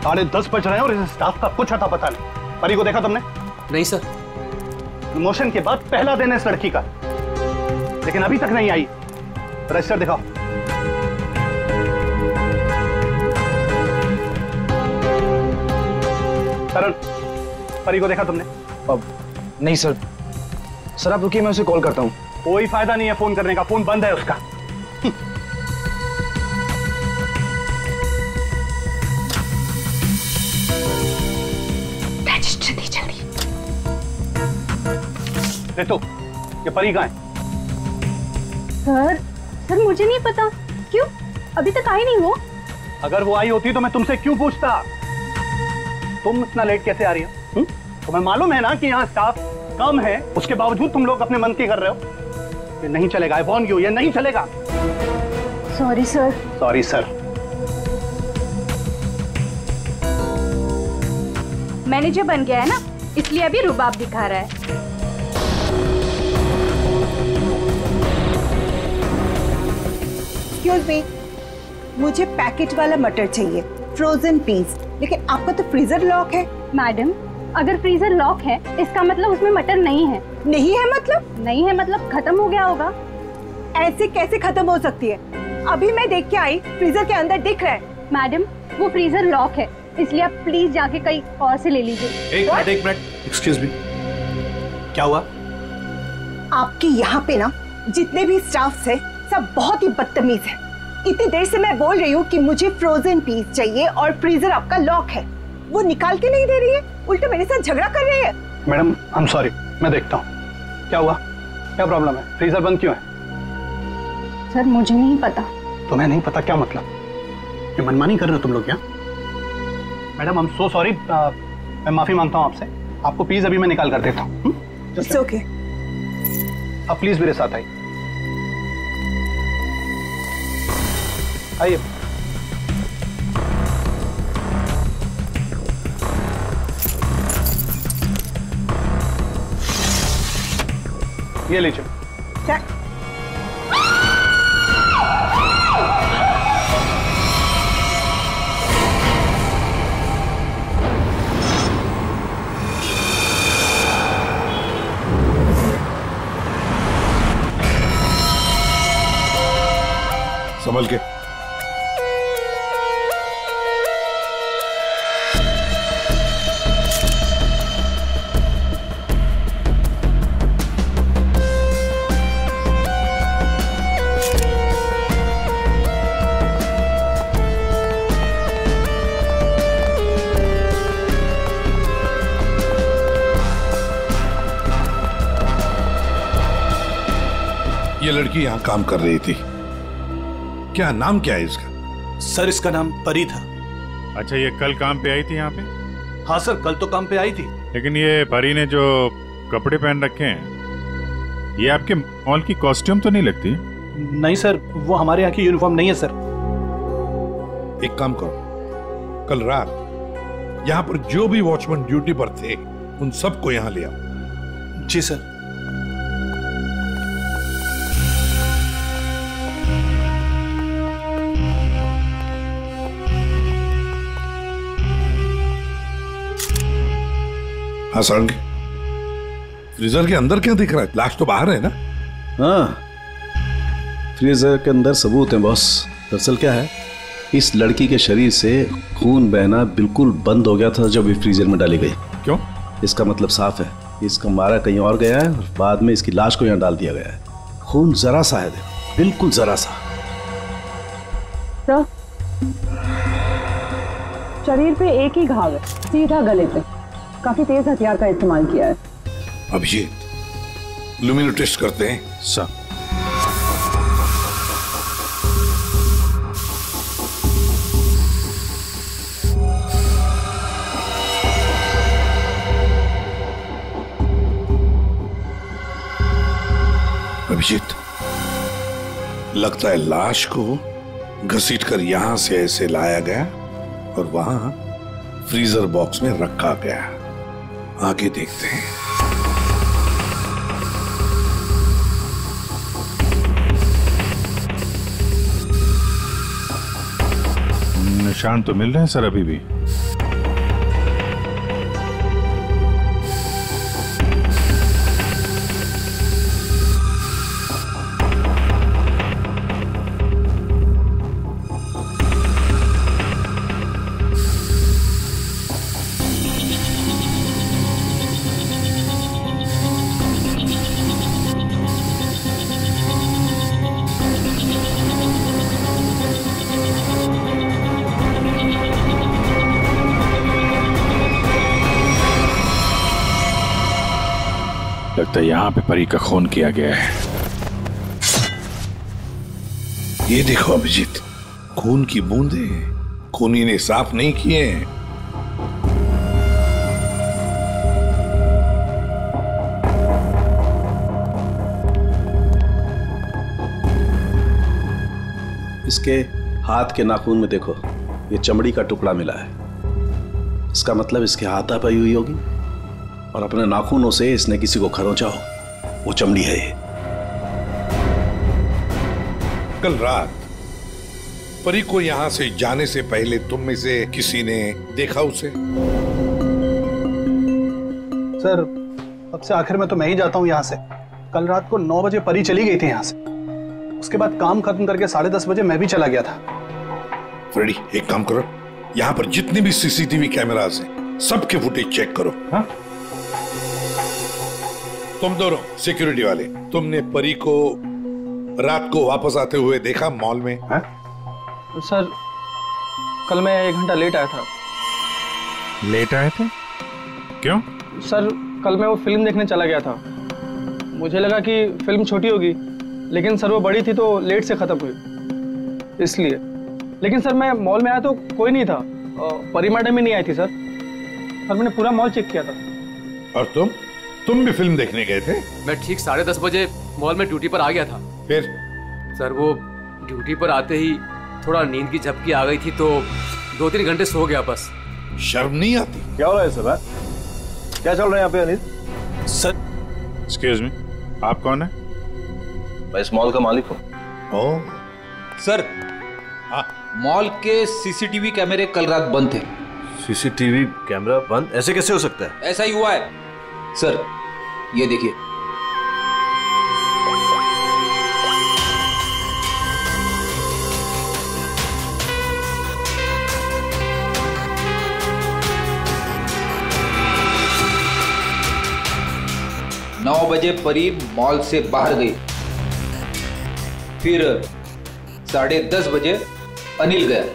10:30 बज रहे हैं और इस स्टाफ का कुछ अता पता नहीं। परी को देखा तुमने? नहीं सर। प्रमोशन के बाद पहला दिन है इस लड़की का, लेकिन अभी तक नहीं आई। रजिस्टर दिखाओ। करण, परी को देखा तुमने? अब नहीं सर। सर आप रुकिए, मैं उसे कॉल करता हूँ। कोई फायदा नहीं है फोन करने का, फोन बंद है उसका। रजिस्टर दी जल्दी। तो ये परी कहाँ है? सर मुझे नहीं पता। क्यों? अभी तक आई नहीं वो। अगर वो आई होती तो मैं तुमसे क्यों पूछता? तुम इतना लेट कैसे आ रही हो? तुम्हें मालूम है ना कि यहाँ स्टाफ कम है, उसके बावजूद तुम लोग अपने मन की कर रहे हो। ये नहीं चलेगा। आई वॉर्न यू, ये नहीं चलेगा। Sorry sir. Sorry sir. Manager बन गया है ना, इसलिए अभी रुबाब दिखा रहा है। एक्सक्यूज मी, मुझे पैकेट वाला मटर चाहिए, फ्रोजन पीस। लेकिन आपका तो फ्रीजर लॉक है। मैडम, अगर फ्रीजर लॉक है इसका मतलब उसमें मटर नहीं है। नहीं है मतलब? नहीं है मतलब खत्म हो गया होगा। ऐसे कैसे खत्म हो सकती है? अभी मैं देख के आई, फ्रीजर के अंदर दिख रहा है। मैडम, वो फ्रीजर लॉक है, इसलिए आप प्लीज जाके कहीं और से ले लीजिए। एक मिनट। एक्सक्यूज मी, क्या हुआ? आपके यहाँ पे ना जितने भी स्टाफ है सब बहुत ही बदतमीज है। इतनी देर से मैं बोल रही हूँ कि मुझे फ्रोजन पीस चाहिए और फ्रीजर आपका लॉक है, वो निकाल के नहीं दे रही है, उल्टा मेरे साथ झगड़ा कर रही है। मैडम आई एम सॉरी, मैं देखता हूँ क्या हुआ, क्या प्रॉब्लम है, फ्रीजर बंद क्यों है? सर मुझे नहीं पता। तुम्हें नहीं पता क्या मतलब? ये मनमानी कर रहे हो तुम लोग क्या? Madam I am so sorry, मैं माफी मांगता हूँ आपसे। आपको प्लीज अभी मैं निकाल कर देता हूँ। It's okay. अब प्लीज मेरे साथ आइए। आइए। ये लीजिए। क्या? संभल के। ये लड़की यहाँ काम कर रही थी, क्या नाम क्या है इसका? सर इसका नाम परी था। अच्छा, ये कल काम पे आई थी यहाँ पे? हाँ सर, कल तो काम पे आई थी। लेकिन ये परी ने जो कपड़े पहन रखे हैं, ये आपके मॉल की कॉस्ट्यूम तो नहीं लगती? नहीं सर, वो हमारे यहाँ की यूनिफॉर्म नहीं है सर। एक काम करो, कल रात यहाँ पर जो भी वॉचमैन ड्यूटी पर थे उन सबको यहाँ ले आओ। जी सर। हाँ सारंगी, फ्रीजर के अंदर क्या दिख रहा है? लाश तो बाहर है ना? हाँ, फ्रीजर के अंदर सबूत है बॉस। दरअसल क्या है, इस लड़की के शरीर से खून बहना बिल्कुल बंद हो गया था जब ये फ्रीजर में डाली गई। क्यों? इसका मतलब साफ है, इसका मारा कहीं और गया है और बाद में इसकी लाश को यहाँ डाल दिया गया है। खून जरा सा है, देखो, बिल्कुल जरा सा। शरीर पे एक ही घाव है, सीधा गले पे। काफी तेज हथियार का इस्तेमाल किया है। अभिजीत, लुमिनो टेस्ट करते हैं। सर। अभिजीत, लगता है लाश को घसीटकर यहां से ऐसे लाया गया और वहां फ्रीजर बॉक्स में रखा गया। आगे देखते हैं। निशान तो मिल रहे हैं सर अभी भी। लगता है यहाँ पे परी का खून किया गया है। ये देखो अभिजीत, खून की बूंदे खूनी ने साफ नहीं किए हैं। इसके हाथ के नाखून में देखो, ये चमड़ी का टुकड़ा मिला है। इसका मतलब इसके हाथापाई हुई होगी और अपने नाखूनों से इसने किसी को खरोंचा हो, वो चमड़ी है ये। कल रात परी को यहां से जाने से पहले तुम में से किसी ने देखा उसे? सर, अब से आखिर में तो मैं ही जाता हूँ यहाँ से। कल रात को 9 बजे परी चली गई थी यहाँ से। उसके बाद काम खत्म करके 10:30 बजे मैं भी चला गया था। फ्रेडी, एक काम करो, यहाँ पर जितने भी सीसीटीवी कैमरास हैं, सबके फुटेज चेक करो। हाँ? तुम दोनों सिक्योरिटी वाले, तुमने परी को रात को वापस आते हुए देखा मॉल में? हाँ? सर, कल मैं 1 घंटा लेट आया था। लेट आए थे? क्यों? सर, कल मैं वो फिल्म देखने चला गया था। मुझे लगा कि फिल्म छोटी होगी, लेकिन सर वो बड़ी थी तो लेट से खत्म हुई, इसलिए। लेकिन सर मैं मॉल में आया तो कोई नहीं था, परी मैडम ही नहीं आई थी सर। मैंने पूरा मॉल चेक किया था। और तुम भी फिल्म देखने गए थे? मैं ठीक 10:30 बजे मॉल में ड्यूटी पर आ गया था। फिर? सर वो ड्यूटी पर आते ही थोड़ा नींद की झपकी आ गई थी तो 2-3 घंटे सो गया बस। शर्म नहीं आती? क्या हो रहा है सब? क्या चल रहा है यहाँ पे अनिल? सर, एक्सक्यूज मी, आप कौन है? मैं इस मॉल का मालिक हूँ। ओह सर, मॉल के सीसीटीवी कैमरे कल रात बंद थे। सीसीटीवी कैमरा बंद? ऐसे कैसे हो सकता है? ऐसा ही हुआ है सर, ये देखिए। नौ बजे परी मॉल से बाहर गई, फिर 10:30 बजे अनिल गया।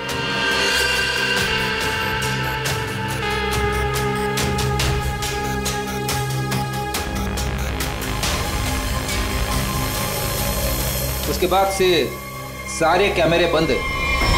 उसके बाद से सारे कैमरे बंद है।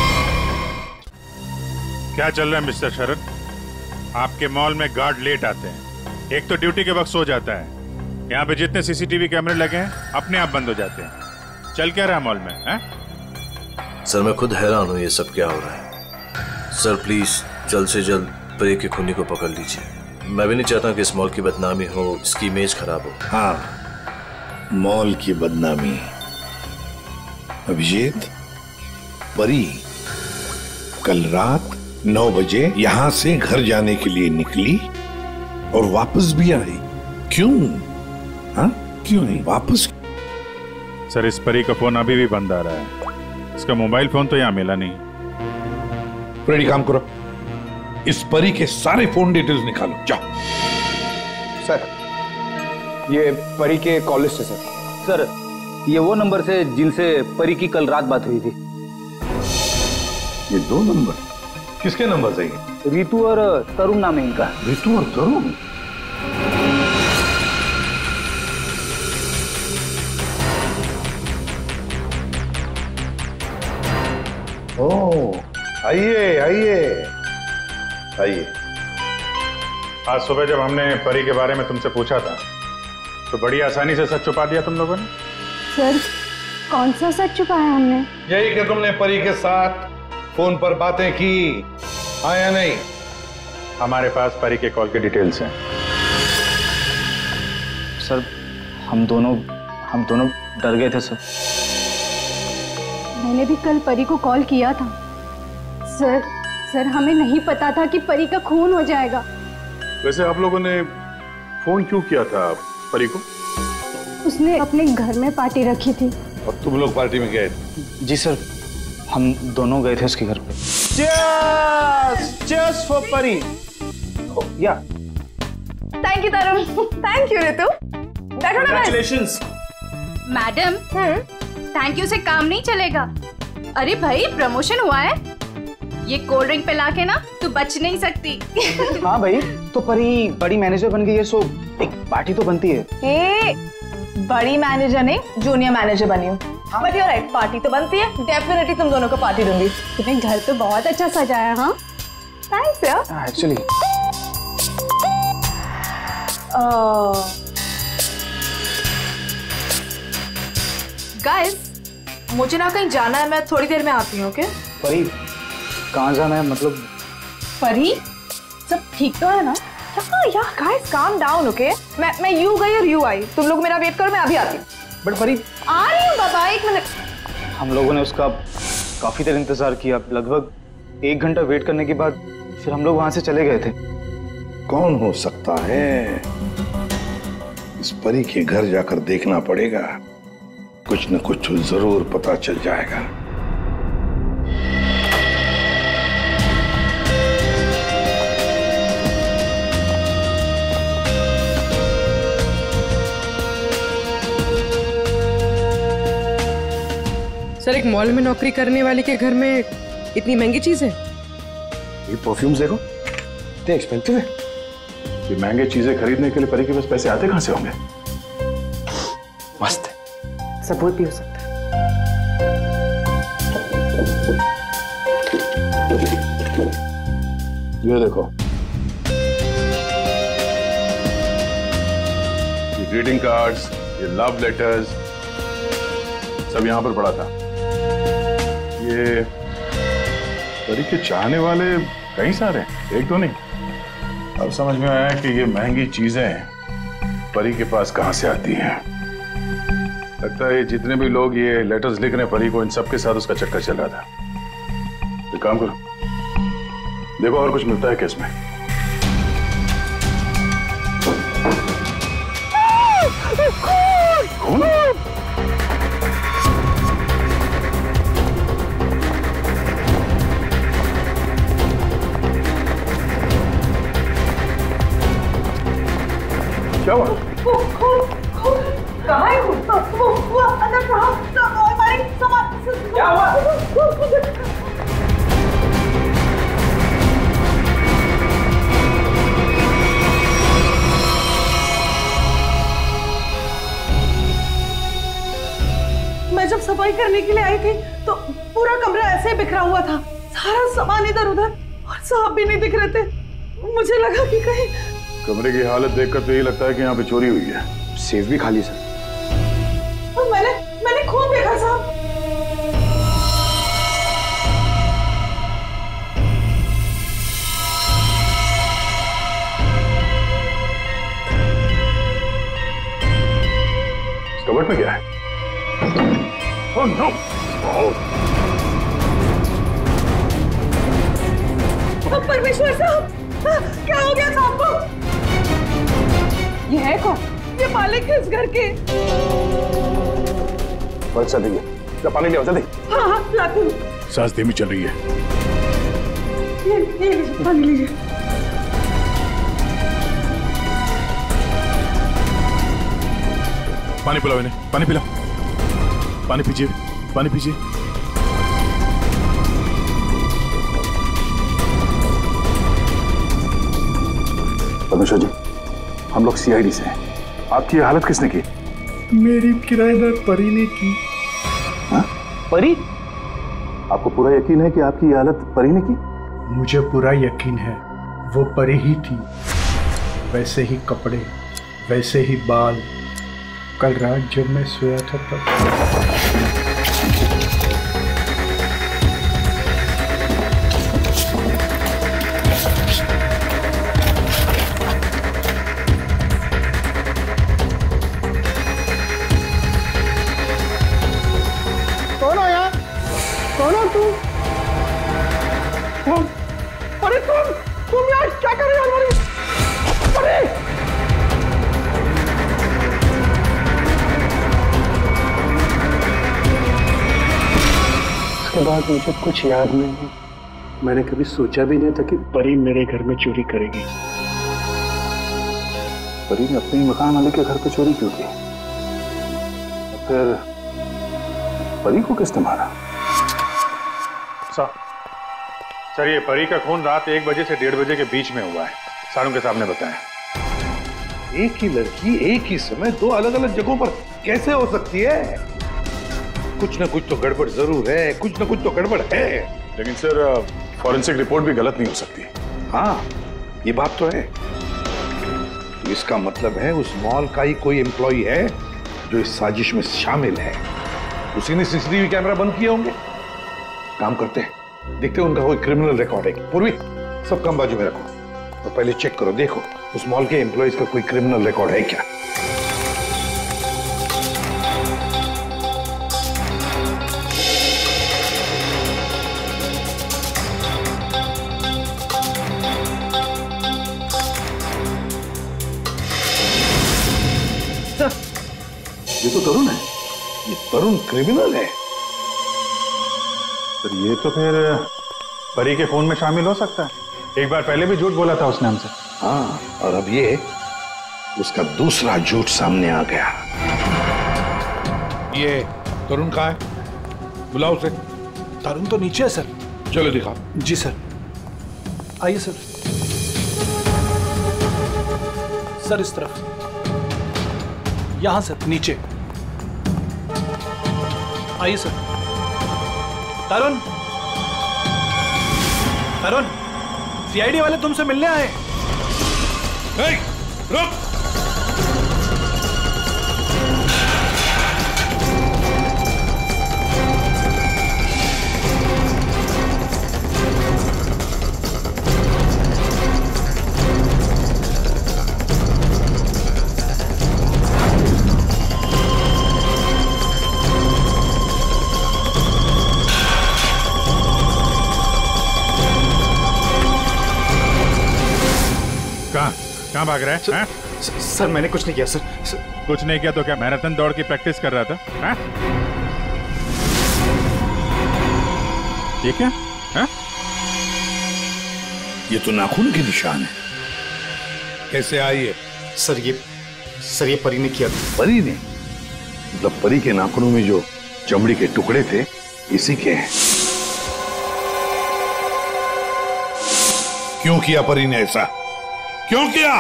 क्या चल रहा है मिस्टर शरद? आपके मॉल में गार्ड लेट आते हैं, एक तो ड्यूटी के वक्त सो जाता है। यहाँ पे जितने सीसीटीवी कैमरे लगे हैं अपने आप बंद हो जाते हैं। चल क्या रहा है मॉल में? है? सर मैं खुद हैरान हूँ ये सब क्या हो रहा है। सर प्लीज जल्द से जल्द परी के खूनी को पकड़ लीजिए। मैं भी नहीं चाहता कि इस मॉल की बदनामी हो, इसकी इमेज खराब हो। हाँ, मॉल की बदनामी। अभिजीत, परी कल रात 9 बजे यहाँ से घर जाने के लिए निकली और वापस भी आई। क्यों? हाँ, क्यों नहीं वापस? सर इस परी का फोन अभी भी बंद आ रहा है, इसका मोबाइल फोन तो यहाँ मिला नहीं। फ्रेडी, काम करो, इस परी के सारे फोन डिटेल्स निकालो, जाओ। सर ये परी के कॉल लिस्ट है सर। सर ये वो नंबर से जिनसे परी की कल रात बात हुई थी। ये 2 नंबर किसके नंबर से? रितु और तरुण नाम है इनका। रितु और तरुण? ओह, आइए आइए आइए। आज सुबह जब हमने परी के बारे में तुमसे पूछा था तो बड़ी आसानी से सच छुपा दिया तुम लोगों ने। सर कौन सा सच छुपाया हमने? यही कि तुमने परी के साथ फोन पर बातें की, हाँ या नहीं? हमारे पास परी के कॉल के डिटेल्स हैं। सर हम दोनों डर गए थे सर। मैंने भी कल परी को कॉल किया था। सर हमें नहीं पता था कि परी का खून हो जाएगा। वैसे आप लोगों ने फोन क्यों किया था परी को? उसने अपने घर में पार्टी रखी थी। और तुम लोग पार्टी में गए? जी सर, हम दोनों गए थे उसके घर पे। Cheers for Pari. या thank you Tarun. Thank you Ritu. Congratulations। Madam, thank you से काम नहीं चलेगा। अरे भाई प्रमोशन हुआ है, ये कोल्ड ड्रिंक पिला के ना तू बच नहीं सकती। हाँ भाई, तो परी बड़ी मैनेजर बन गई है, सो एक पार्टी तो बनती है। बड़ी मैनेजर नहीं, जूनियर मैनेजर बनी हूँ। बट यू राइट, पार्टी तो बनती है। डेफिनेटली तुम दोनों को पार्टी दूंगी। तुम्हें घर तो बहुत अच्छा सजाया। हाँ थैंक्स यार। एक्चुअली गाइस, मुझे ना कहीं जाना है, मैं थोड़ी देर में आती हूँ। ओके परी, कहाँ जाना है? मतलब परी, सब ठीक तो है ना? यार गाइस काम डाउन। ओके मैं यू गई और यू आई, तुम लोग मेरा वेट करो, मैं अभी आती हूँ। बट परी, आ रही हूँ बाबा, एक मिनट। हम लोगों ने उसका काफी देर इंतजार किया, लगभग 1 घंटा वेट करने के बाद फिर हम लोग वहां से चले गए थे। कौन हो सकता है? इस परी के घर जाकर देखना पड़ेगा, कुछ न कुछ जरूर पता चल जाएगा। सर, एक मॉल में नौकरी करने वाले के घर में इतनी महंगी चीज है? ये परफ्यूम्स देखो, इतने एक्सपेंसिव है। ये महंगे चीजें खरीदने के लिए परी के पास पैसे आते कहां से होंगे? मस्त है, सब भी हो सकता है। ये देखो, ये ग्रीटिंग कार्ड्स, ये लव लेटर्स सब यहां पर पड़ा था। ये परी के चाहने वाले कई सारे हैं, एक तो नहीं। अब समझ में आया कि ये महंगी चीजें परी के पास कहां से आती हैं। लगता है जितने भी लोग ये लेटर्स लिख रहे हैं परी को, इन सब के साथ उसका चक्कर चल रहा था। एक काम करो, देखो और कुछ मिलता है क्या इसमें। खून? क्या हुआ? कहाँ है वो अंदर क्या हुआ? मैं जब सफाई करने के लिए आई थी तो पूरा कमरा ऐसे बिखरा हुआ था, सारा सामान इधर उधर, और साहब भी नहीं दिख रहे थे। मुझे लगा कि कहीं कमरे की हालत देखकर तो यही लगता है कि यहाँ पे चोरी हुई है। सेफ भी खाली सर। मैंने खून देखा साहब। इस कबर्ड में क्या है? Oh no! परमेश्वर साहब, क्या हो गया साहब को? ये है कौन? ये मालिक है इस घर के। बस जल्दी, पानी ले आओ जल्दी। हाँ लाती हूँ। सांस धीमी चल रही है। ये लीजिए, पानी लीजिए। पानी पिलाओ इन्हें, पानी पिलाओ। पानी पीजिए, पानी पीजिए। परमेश्वर जी, हम लोग सीआईडी से हैं। आपकी ये हालत किसने की? मेरी किराएदार परी ने की। हाँ? परी? आपको पूरा यकीन है कि आपकी ये हालत परी ने की? मुझे पूरा यकीन है, वो परी ही थी। वैसे ही कपड़े, वैसे ही बाल। कल रात जब मैं सोया था तब। कौन हो यार? कौन हो तुम? अरे तुम यार क्या कर रहे हो हमारी? अरे उसके बाद मुझे कुछ याद नहीं है। मैंने कभी सोचा भी नहीं था कि परी मेरे घर में चोरी करेगी। परी ने अपने मकान वाले के घर पे चोरी क्यों की? फिर परी को किसने मारा? सर ये परी का खून रात 1 बजे से 1:30 बजे के बीच में हुआ है, सारों के सामने बताया। एक ही लड़की एक ही समय 2 अलग अलग जगहों पर कैसे हो सकती है? कुछ ना कुछ तो गड़बड़ जरूर है, कुछ ना कुछ तो गड़बड़ है। लेकिन सर फॉरेंसिक रिपोर्ट भी गलत नहीं हो सकती। हाँ, ये बात तो है। इसका मतलब है उस मॉल का ही कोई एम्प्लॉई है जो इस साजिश में शामिल है। उसी ने सीसीटीवी कैमरा बंद किए होंगे। काम करते हैं, देखते हैं उनका कोई क्रिमिनल रिकॉर्ड है। पूर्वी, सब काम बाजू में रखो तो पहले चेक करो, देखो उस मॉल के एम्प्लॉइज का कोई क्रिमिनल रिकॉर्ड है क्या। ये तो तरुण है, ये तरुण क्रिमिनल है। सर ये तो फिर परी के खून में शामिल हो सकता है। एक बार पहले भी झूठ बोला था उसने हमसे। हाँ, और अब ये उसका दूसरा झूठ सामने आ गया। ये तरुण कहाँ है? बुलाओ उसे। तरुण तो नीचे है सर। चलो दिखाओ। जी सर, आइए सर। सर इस तरफ, यहां सर, नीचे आइए सर। तरुण, तरुण, सीआईडी वाले तुमसे मिलने आए। रुक। कहाँ भाग रहा है? सर मैंने कुछ नहीं किया सर। कुछ नहीं किया तो क्या मैराथन दौड़ की प्रैक्टिस कर रहा था? हाँ? ये क्या? हाँ? ये तो नाखून के निशान है। कैसे आई है? सर ये परी ने किया था। परी ने? मतलब परी के नाखूनों में जो चमड़ी के टुकड़े थे इसी के हैं। क्यों किया परी ने ऐसा? क्यों किया?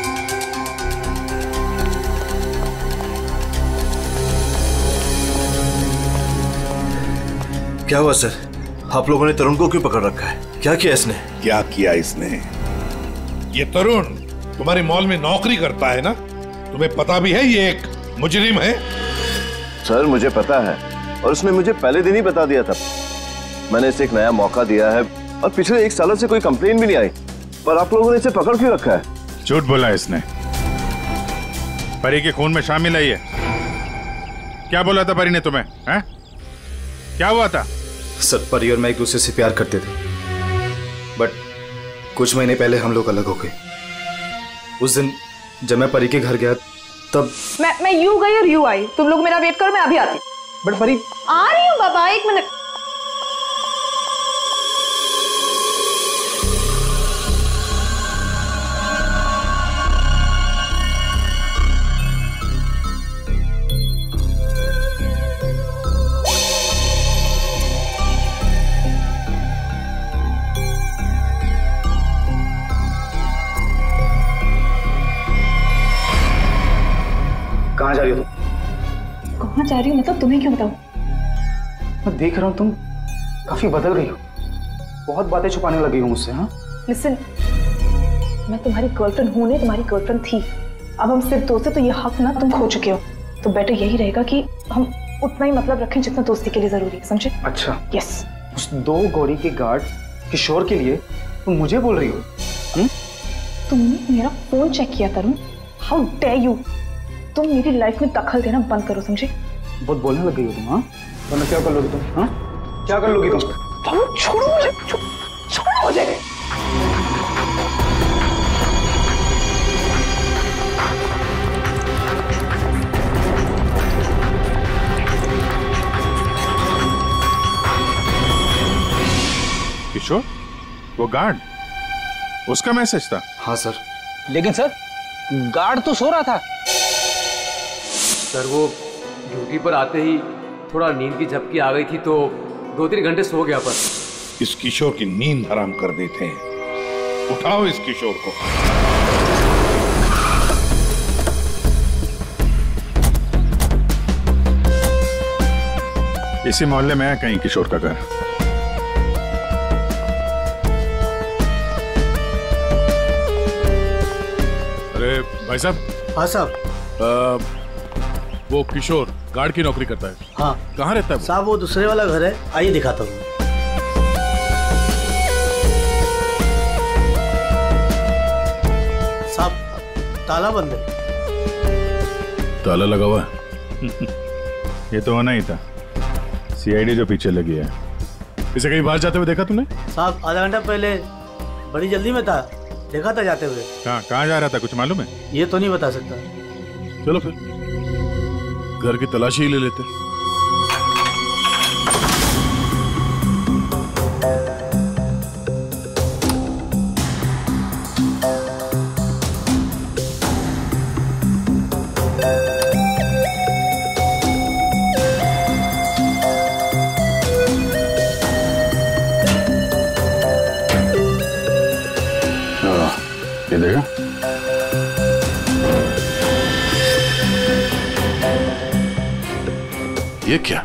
क्या हुआ सर? आप लोगों ने तरुण को क्यों पकड़ रखा है? क्या किया इसने? क्या किया इसने? ये तरुण तुम्हारे मॉल में नौकरी करता है ना? तुम्हें पता भी है ये एक मुजरिम है? सर मुझे पता है, और उसने मुझे पहले दिन ही बता दिया था। मैंने इसे एक नया मौका दिया है और पिछले 1 सालों से कोई कंप्लेन भी नहीं आई, पर आप लोगों ने इसे पकड़ क्यों रखा है? झूठ बोला इसने। परी के खून में शामिल है ये। क्या बोला था परी ने तुम्हें? हैं? क्या हुआ था? सर परी और मैं एक दूसरे से प्यार करते थे, बट कुछ महीने पहले हम लोग अलग हो गए। उस दिन जब मैं परी के घर गया तब मैं यूं गई और यूं आई। तुम लोग मेरा वेट करो, मैं अभी आती। बट परी आ रही हूँ बाबा, 1 मिनट। कहाँ जा रही हो तुम? कहाँ जा रही हूँ मतलब? तुम्हें क्यों बताऊँ? मैं देख रहा हूँ तुम काफी बदल गई हो, बहुत बातें छुपाने लगी हो मुझसे। हाँ लिसन, मैं तुम्हारी गर्लफ्रेंड हूँ नहीं, तुम्हारी गर्लफ्रेंड थी। अब हम सिर्फ दोस्त हैं तो ये हक ना तुम खो चुके हो। तो बेटर यही रहेगा कि हम उतना ही मतलब रखें जितना दोस्ती के लिए जरूरी है, समझे? अच्छा यस। उस 2 गौरी के गार्ड किशोर के लिए तुम मुझे बोल रही हो? तुमने मेरा फोन चेक किया तरुण, हाउ डेयर यू। तुम मेरी लाइफ में दखल देना बंद करो, समझे? बहुत बोलने लग गई हो तुम। हाँ वरना क्या कर लोगी तुम? हाँ क्या कर लोगी तुम? छोड़ो मुझे, छोड़ो मुझे। किशोर, वो गार्ड, उसका मैसेज था? हाँ सर। लेकिन सर गार्ड तो सो रहा था। सर वो ड्यूटी पर आते ही थोड़ा नींद की झपकी आ गई थी तो 2-3 घंटे सो गया। पर इस किशोर की नींद हराम कर देते हैं। उठाओ इस किशोर को। इसी मोहल्ले में है कहीं किशोर का घर। अरे भाई साहब। हाँ साहब। वो किशोर गार्ड की नौकरी करता है। हाँ। कहाँ रहता है साहब? वो दूसरे वाला घर है, आइए दिखाता हूँ। साहब ताला बंद है। ताला लगा हुआ है? ये तो होना ही था, सीआईडी जो पीछे लगी है। इसे कहीं बाहर जाते हुए देखा तुमने? साहब आधा घंटा पहले बड़ी जल्दी में था, देखा था जाते हुए। कहाँ जा रहा था, कुछ मालूम है? ये तो नहीं बता सकता। चलो फिर घर की तलाशी ही ले लेते। ये देखा? ये क्या?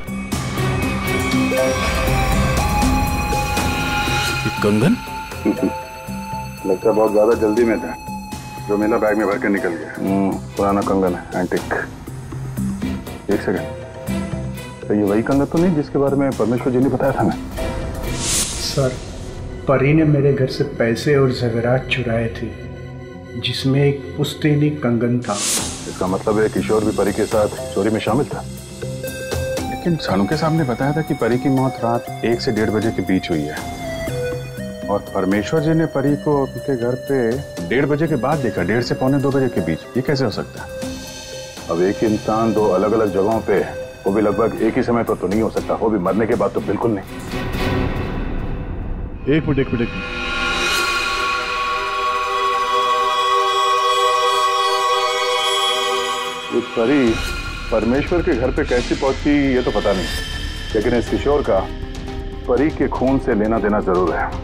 ये कंगन? लगता है बहुत ज्यादा जल्दी में था, जो मेरा बैग में भर के निकल गया। पुराना कंगन है, एंटिक। एक सेकंड, तो ये वही कंगन तो नहीं जिसके बारे में परमेश्वर जी ने बताया था हमें? सर, परी ने मेरे घर से पैसे और ज़ेवरात चुराए थे, जिसमें एक पुश्तैनी कंगन था। इसका मतलब है किशोर भी परी के साथ चोरी में शामिल था। लेकिन सानू साहब ने बताया था कि परी की मौत रात 1 से 1:30 बजे के बीच हुई है, और परमेश्वर जी ने परी को उनके घर पे 1:30 बजे के बाद देखा, 1:30 से 1:45 बजे के बीच। ये कैसे हो सकता है? अब एक ही इंसान दो अलग अलग जगहों पे, वो भी लगभग एक ही समय पर तो नहीं हो सकता, वो भी मरने के बाद तो बिल्कुल नहीं। एक मिनट। उस परी परमेश्वर के घर पे कैसी पहुंची ये तो पता नहीं, लेकिन इस किशोर का परी के खून से लेना देना जरूर है।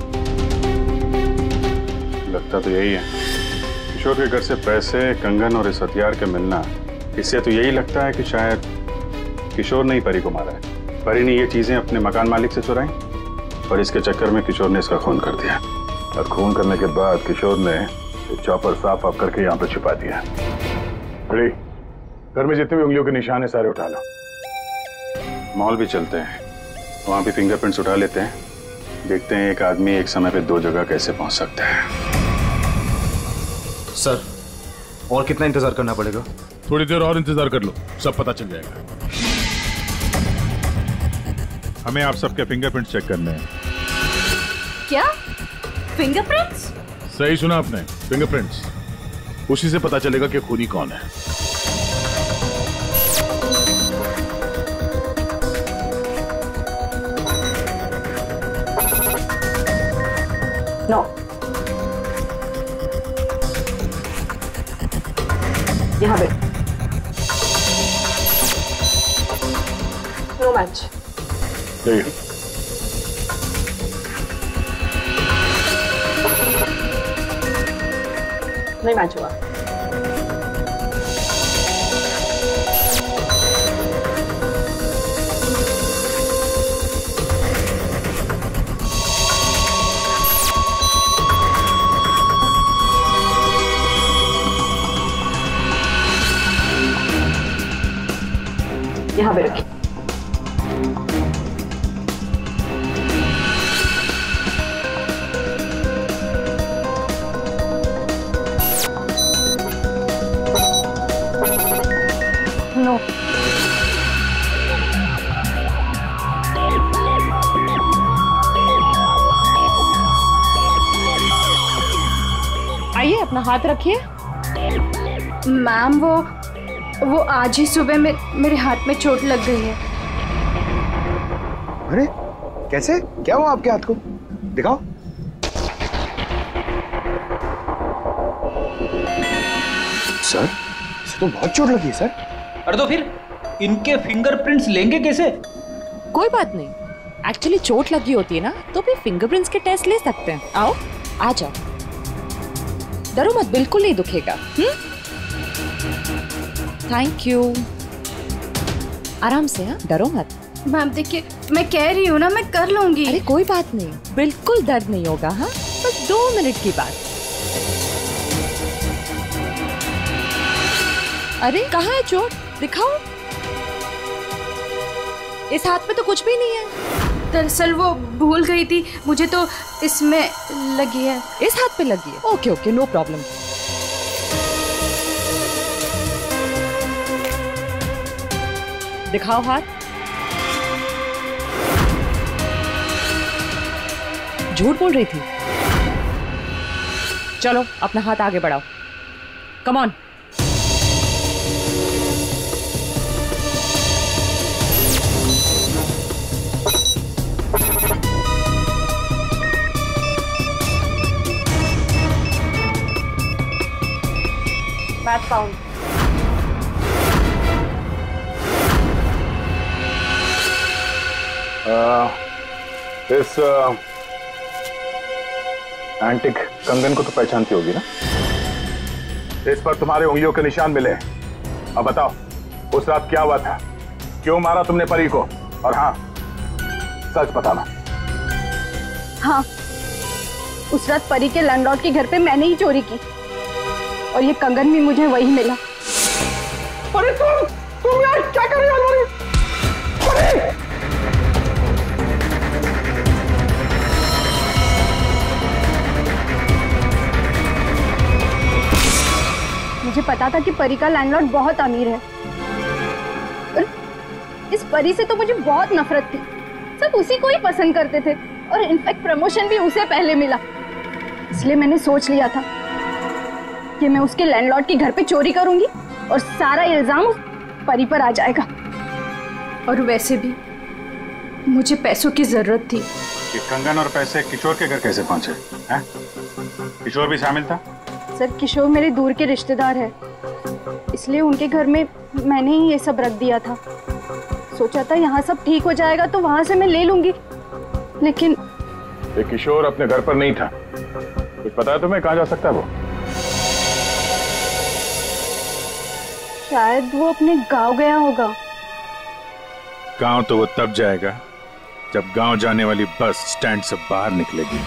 लगता तो यही है। किशोर के घर से पैसे, कंगन और इस हथियार के मिलना, इससे तो यही लगता है कि शायद किशोर ने ही परी को मारा है। परी ने ये चीजें अपने मकान मालिक से चुराई और इसके चक्कर में किशोर ने इसका खून कर दिया, और खून करने के बाद किशोर ने चॉपर साफ ऑफ करके यहाँ पे छिपा दिया। बड़ी घर में जितने भी उंगलियों के निशान है सारे उठा लो। मॉल भी चलते हैं, वहां भी फिंगरप्रिंट्स उठा लेते हैं, देखते हैं एक आदमी एक समय पे 2 जगह कैसे पहुंच सकता है। सर, और कितना इंतजार करना पड़ेगा? थोड़ी देर और इंतजार कर लो, सब पता चल जाएगा। हमें आप सबके फिंगरप्रिंट्स चेक करने हैं। क्या फिंगरप्रिंट्स? सही सुना आपने, फिंगरप्रिंट्स। उसी से पता चलेगा कि खूनी कौन है। नो, यहाँ पे नो मैच। नहीं मैच हुआ। यहाँ पे रखिए। नो, आइए अपना हाथ रखिए। मैम वो आज ही सुबह में मेरे हाथ में चोट लग गई है। अरे कैसे, क्या हुआ आपके हाथ को? दिखाओ। सर, इसे तो बहुत चोट लगी है सर। अरे तो फिर इनके फिंगरप्रिंट्स लेंगे कैसे? कोई बात नहीं, एक्चुअली चोट लगी होती है ना तो फिर फिंगरप्रिंट्स के टेस्ट ले सकते हैं। आओ आ जाओ, डरो मत, बिल्कुल नहीं दुखेगा। थैंक यू, आराम से। हाँ डरो मत। मैम देखिए, मैं कह रही हूँ ना, मैं कर लूंगी। अरे कोई बात नहीं, बिल्कुल दर्द नहीं होगा। हाँ बस 2 मिनट की बात। अरे कहाँ है चोट, दिखाओ। इस हाथ में तो कुछ भी नहीं है। दरअसल वो भूल गई थी, मुझे तो इसमें लगी है। इस हाथ पे लगी है? Okay okay, no problem. दिखाओ हाथ। झूठ बोल रही थी। चलो अपना हाथ आगे बढ़ाओ, कम ऑन। Match found. इस एंटिक कंगन को तो पहचानती होगी ना? इस पर तुम्हारे उंगलियों के निशान मिले। अब बताओ, उस रात क्या हुआ था? क्यों मारा तुमने परी को? और हाँ, सच बताना। हाँ, उस रात परी के लैंडलॉर्ड के घर पे मैंने ही चोरी की और ये कंगन भी मुझे वही मिला। अरे तुम यार क्या कर रही हो? मुझे पता था कि परी का लैंडलॉर्ड बहुत अमीर है। और इस परी से तो मुझे बहुत नफरत थी। सब उसी को ही पसंद करते थे और इनफैक्ट प्रमोशन भी उसे पहले मिला। इसलिए मैंने सोच लिया था कि मैं उसके लैंडलॉर्ड के घर पे चोरी करूंगी और सारा इल्जाम उस परी पर आ जाएगा। और वैसे भी मुझे पैसों की जरूरत थी। ये कंगन और पैसे किशोर के घर कैसे पहुंचे हैं? किशोर भी शामिल था? सर किशोर मेरे दूर के रिश्तेदार है, इसलिए उनके घर में मैंने ही ये सब रख दिया था। सोचा था यहाँ सब ठीक हो जाएगा तो वहां से मैं ले लूंगी, लेकिन ये किशोर अपने घर पर नहीं था। कुछ पता है तुम्हें कहाँ जा सकता है वो? शायद वो अपने गांव गया होगा। गांव तो वो तब जाएगा जब गांव जाने वाली बस स्टैंड से बाहर निकलेगी।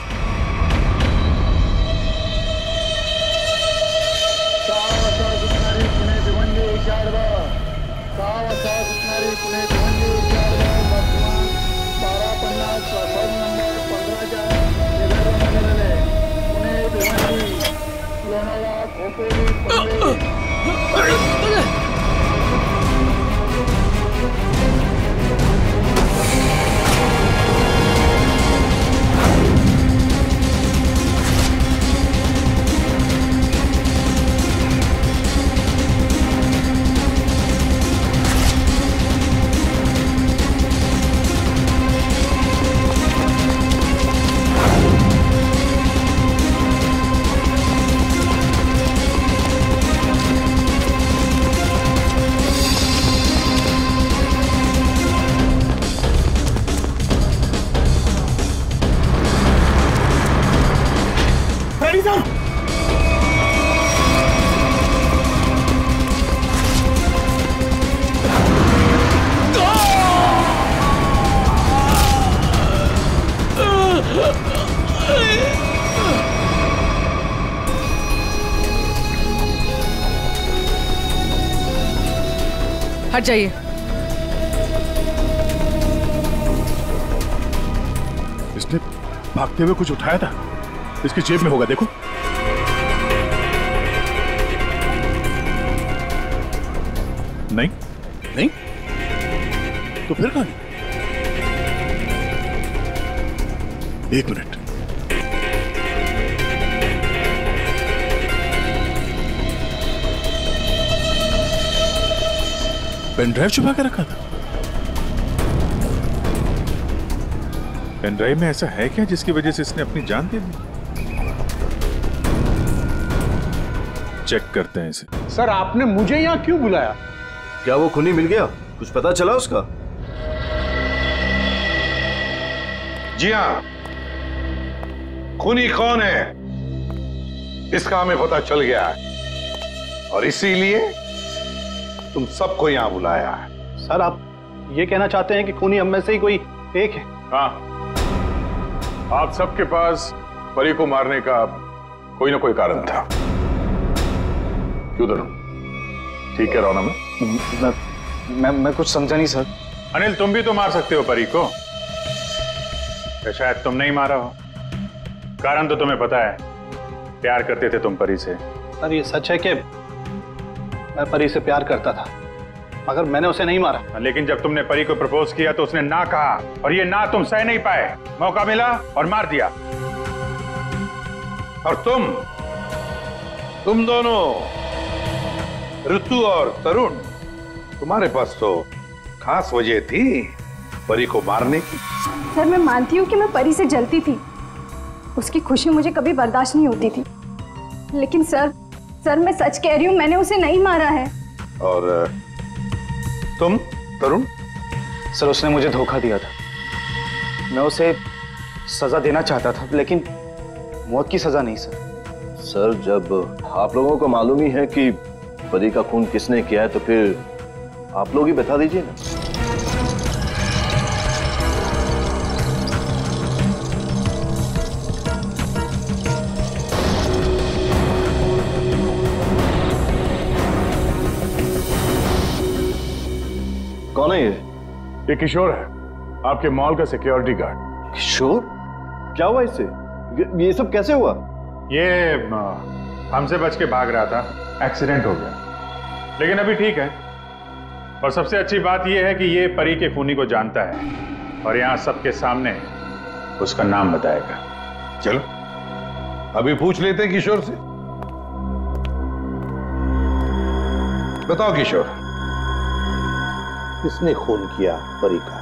हट जाइए। इसने भागते हुए कुछ उठाया था, इसकी जेब में होगा, देखो। नहीं नहीं, तो फिर कहां? एक मिनट, पेन ड्राइव छुपा के रखा था। पेन ड्राइव में ऐसा है क्या जिसकी वजह से इसने अपनी जान दे दी? चेक करते हैं इसे। सर आपने मुझे यहाँ क्यों बुलाया? क्या वो खूनी मिल गया? कुछ पता चला उसका? जी हाँ, खूनी कौन है इसका हमें पता चल गया है और इसीलिए तुम सबको यहां बुलाया है। सर आप ये कहना चाहते हैं कि खूनी हम में से ही कोई एक है? हाँ, आप सबके पास परी को मारने का कोई ना कोई कारण था। क्यों दोनों ठीक कह रहा हूं ना मैं कुछ समझा नहीं सर। अनिल, तुम भी तो मार सकते हो परी को, तो शायद तुम नहीं मारा हो। कारण तो तुम्हें पता है, प्यार करते थे तुम परी से। सर ये सच है कि मैं परी से प्यार करता था, मगर मैंने उसे नहीं मारा। लेकिन जब तुमने परी को प्रपोज किया तो उसने ना कहा, और ये ना तुम सह नहीं पाए। मौका मिला और मार दिया। और तुम दोनों, ऋतु और तरुण, तुम्हारे पास तो खास वजह थी परी को मारने की। सर मैं मानती हूँ कि मैं परी से जलती थी, उसकी खुशी मुझे कभी बर्दाश्त नहीं होती थी, लेकिन सर मैं सच कह रही हूँ, मैंने उसे नहीं मारा है। और तुम तरुण? सर उसने मुझे धोखा दिया था, मैं उसे सजा देना चाहता था, लेकिन मौत की सजा नहीं सर। सर जब आप लोगों को मालूम ही है कि परी का खून किसने किया है, तो फिर आप लोग ही बता दीजिए ना। कौन है ये? ये किशोर है, आपके मॉल का सिक्योरिटी गार्ड। किशोर? क्या हुआ इससे? ये सब कैसे हुआ? ये हमसे बच के भाग रहा था, एक्सीडेंट हो गया, लेकिन अभी ठीक है। और सबसे अच्छी बात यह है कि ये परी के खूनी को जानता है और यहाँ सबके सामने उसका नाम बताएगा। चलो अभी पूछ लेते हैं किशोर से। बताओ किशोर, किसने खून किया परी का?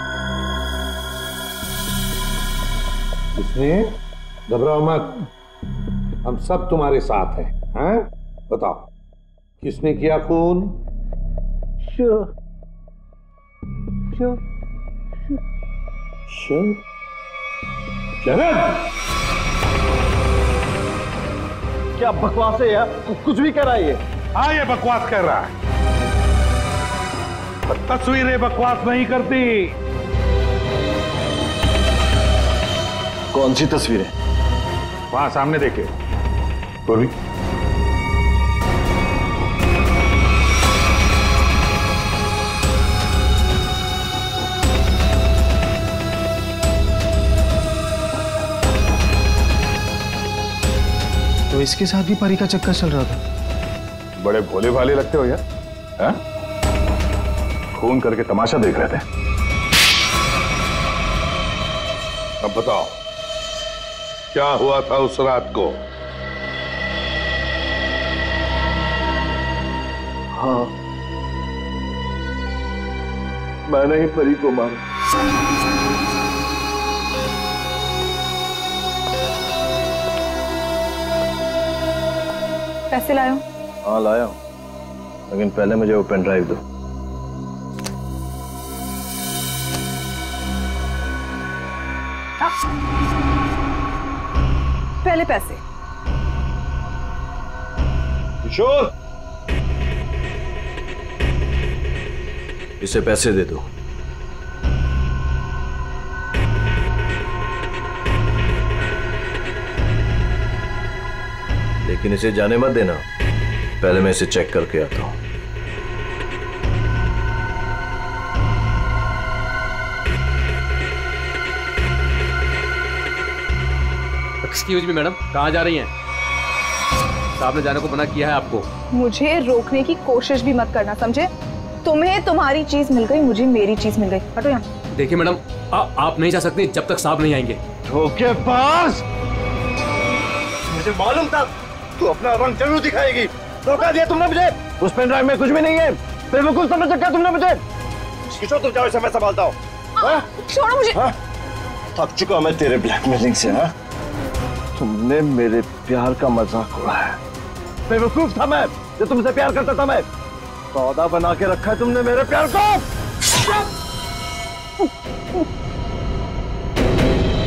किसने? घबराओ मत, हम सब तुम्हारे साथ हैं। हैं? बताओ किसने किया खून? शरद, क्या बकवास है यार? कुछ भी कह रहा है ये। हाँ ये बकवास कर रहा है, पर तस्वीरें बकवास नहीं करती। कौन सी तस्वीरें? वहां सामने देखे। बोली। तो इसके साथ भी परी का चक्कर चल रहा था। बड़े भोले भाले लगते हो यार, हैं? खून करके तमाशा देख रहे थे। अब बताओ क्या हुआ था उस रात को? हाँ, मैंने ही परी को मारा। पैसे लाया? हाँ लाया हूं, लेकिन पहले मुझे वो पेन ड्राइव दो। पहले पैसे। किशोर, इसे पैसे दे दो। लेकिन इसे जाने मत देना, पहले मैं इसे चेक करके आता हूं। एक्सक्यूज मी मैडम, कहाँ जा रही हैं? साहब ने जाने को मना किया है आपको। मुझे रोकने की कोशिश भी मत करना, समझे? तुम्हें तुम्हारी चीज मिल गई, मुझे मेरी चीज मिल गई। हटो यहाँ। देखिए मैडम, आप नहीं जा सकते जब तक साहब नहीं आएंगे। धोखेबाज! मुझे मालूम था तू अपना रंग जरूर दिखाएगी। धोखा दिया तुमने मुझे। उस पेन ड्राइव में कुछ भी नहीं है। बेवकूफ समझ रखा तुमने मुझे। किशोर तुम जाओ, इसे मैं संभालता हूँ। छोड़ो मुझे। थक चुका मैं तेरे ब्लैकमेलिंग से। हाँ, तुमने मेरे प्यार का मजाक उड़ाया। बेवकूफ था मैं जो तुमसे प्यार करता था। मैं सौदा बना के रखा है तुमने मेरे प्यार को।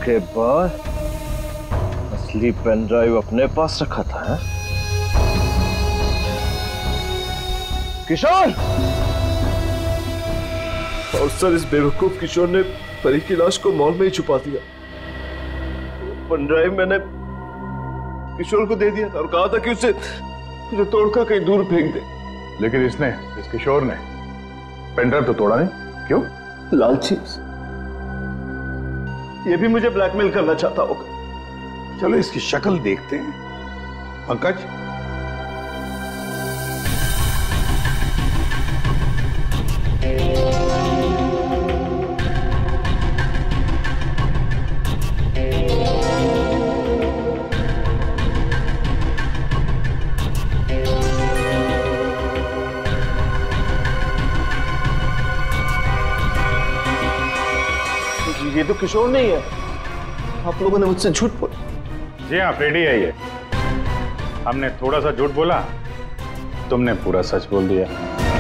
के बाद असली पेन ड्राइव अपने पास रखा था, है? किशोर! और सर, इस बेवकूफ किशोर ने परी की लाश को मॉल में ही छुपा दिया। पेन ड्राइव मैंने किशोर को दे दिया था और कहा था कि उसे तोड़कर कहीं दूर फेंक दे। लेकिन इस किशोर ने पेन ड्राइव तो तोड़ा नहीं, क्यों? लालची। ये भी मुझे ब्लैकमेल करना चाहता होगा। चलो इसकी शक्ल देखते हैं। पंकज, ये तो किशोर नहीं है। आप लोगों ने मुझसे झूठ बोला। जी हाँ, फ्रेडी है ये। हमने थोड़ा सा झूठ बोला, तुमने पूरा सच बोल दिया।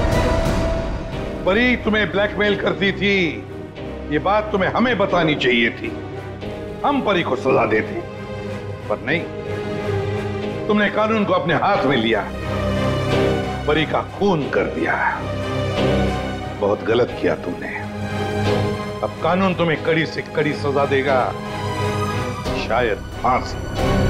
परी तुम्हें ब्लैकमेल करती थी, ये बात तुम्हें हमें बतानी चाहिए थी। हम परी को सजा देते, पर नहीं, तुमने कानून को अपने हाथ में लिया, परी का खून कर दिया। बहुत गलत किया तुमने। अब कानून तुम्हें कड़ी से कड़ी सजा देगा, शायद फांसी।